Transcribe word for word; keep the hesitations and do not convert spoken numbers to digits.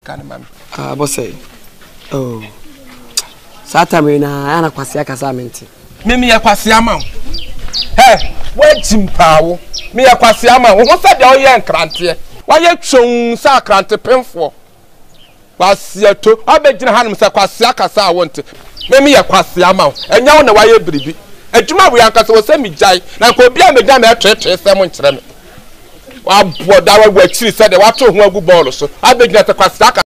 sika ne mam ah boss oh sata me na ana kwase akasa menti me me ya kwase ama he wajim pawo me ya kwase ama wo se de o ye nkrante wa ye twon sa krante penfo kwase to abegina hanum se kwase akasa awonte me me ya kwase ama enya wo na wa ye biribi adwuma we ankasa wo se mi jai na ko bia me gna me twetwe se mo nkyere me wa boda wa wa chiri se de wa to ho agu ball so abegina te kwase